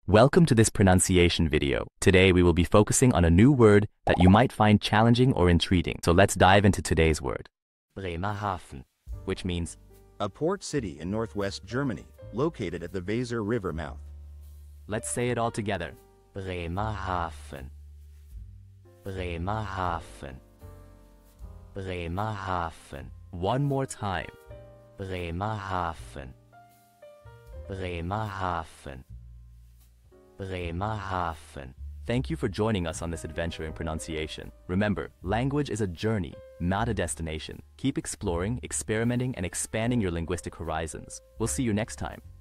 Welcome to this pronunciation video. Today we will be focusing on a new word that you might find challenging or intriguing. So let's dive into today's word. Bremerhaven, which means a port city in northwest Germany, located at the Weser River mouth. Let's say it all together. Bremerhaven. Bremerhaven. Bremerhaven. One more time. Bremerhaven. Bremerhaven. Bremerhaven. Thank you for joining us on this adventure in pronunciation. Remember, language is a journey, not a destination. Keep exploring, experimenting, and expanding your linguistic horizons. We'll see you next time.